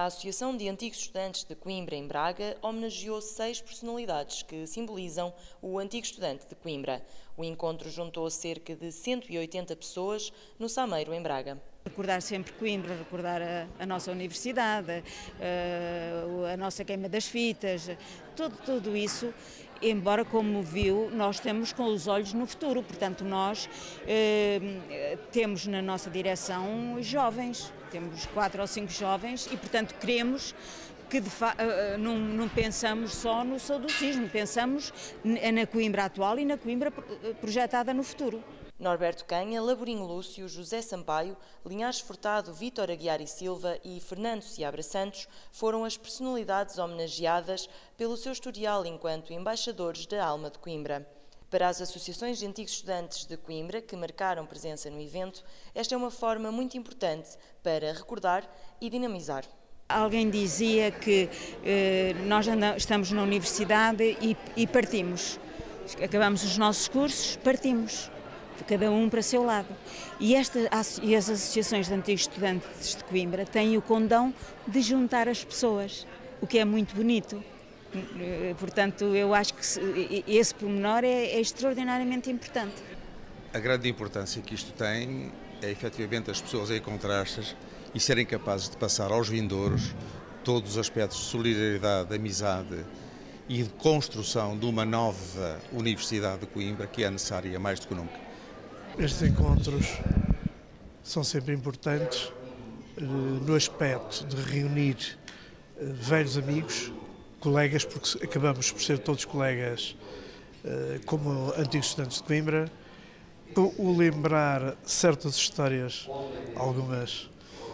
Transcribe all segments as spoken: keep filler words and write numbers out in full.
A Associação de Antigos Estudantes de Coimbra, em Braga, homenageou seis personalidades que simbolizam o antigo estudante de Coimbra. O encontro juntou cerca de cento e oitenta pessoas no Sameiro, em Braga. Recordar sempre Coimbra, recordar a, a nossa universidade, a, a nossa queima das fitas, tudo, tudo isso, embora, como viu, nós temos com os olhos no futuro, portanto nós eh, temos na nossa direção jovens, temos quatro ou cinco jovens e, portanto, queremos que de fa não, não pensamos só no saudosismo, pensamos na Coimbra atual e na Coimbra projetada no futuro. Norberto Canha, Laborinho Lúcio, José Sampaio, Linhares Furtado, Vítor Aguiar e Silva e Fernando Seabra Santos foram as personalidades homenageadas pelo seu historial enquanto embaixadores da alma de Coimbra. Para as associações de antigos estudantes de Coimbra que marcaram presença no evento, esta é uma forma muito importante para recordar e dinamizar. Alguém dizia que eh, nós andamos, estamos na universidade e, e partimos. Acabamos os nossos cursos, partimos. Cada um para seu lado. E, esta, e as associações de antigos estudantes de Coimbra têm o condão de juntar as pessoas, o que é muito bonito. Portanto, eu acho que esse pormenor é, é extraordinariamente importante. A grande importância que isto tem é efetivamente as pessoas encontrar-se e serem capazes de passar aos vindouros todos os aspectos de solidariedade, de amizade e de construção de uma nova Universidade de Coimbra que é necessária mais do que nunca. Estes encontros são sempre importantes no aspecto de reunir velhos amigos, colegas, porque acabamos por ser todos colegas como antigos estudantes de Coimbra, o lembrar certas histórias, algumas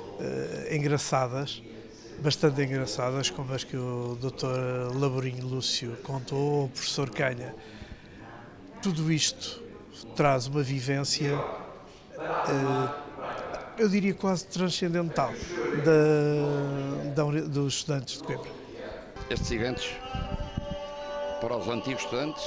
engraçadas, bastante engraçadas, como as que o doutor Laborinho Lúcio contou, ou o professor Canha. Tudo isto traz uma vivência, eu diria quase transcendental, da, da, dos estudantes de Coimbra. Estes eventos, para os antigos estudantes,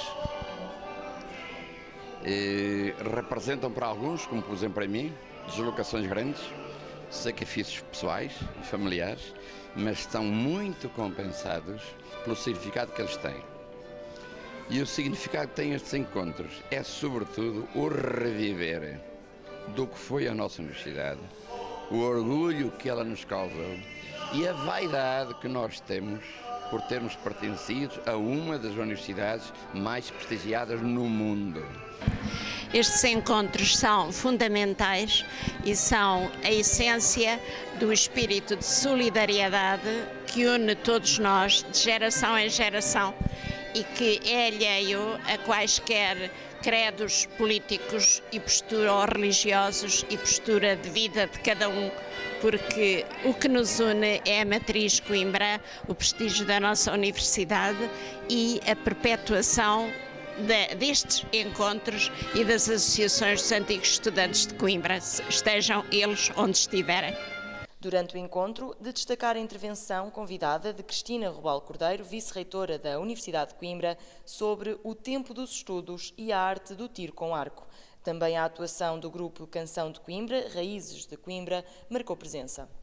eh, representam para alguns, como por exemplo para mim, deslocações grandes, sacrifícios pessoais e familiares, mas estão muito compensados pelo significado que eles têm. E o significado que têm estes encontros é, sobretudo, o reviver do que foi a nossa universidade, o orgulho que ela nos causou e a vaidade que nós temos por termos pertencido a uma das universidades mais prestigiadas no mundo. Estes encontros são fundamentais e são a essência do espírito de solidariedade que une todos nós, de geração em geração, e que é alheio a quaisquer credos políticos e postura ou religiosos e postura de vida de cada um, porque o que nos une é a matriz Coimbra, o prestígio da nossa universidade e a perpetuação de, destes encontros e das associações dos antigos estudantes de Coimbra, estejam eles onde estiverem. Durante o encontro, de destacar a intervenção convidada de Cristina Rubal Cordeiro, vice-reitora da Universidade de Coimbra, sobre o tempo dos estudos e a arte do tiro com arco. Também a atuação do grupo Canção de Coimbra, Raízes de Coimbra, marcou presença.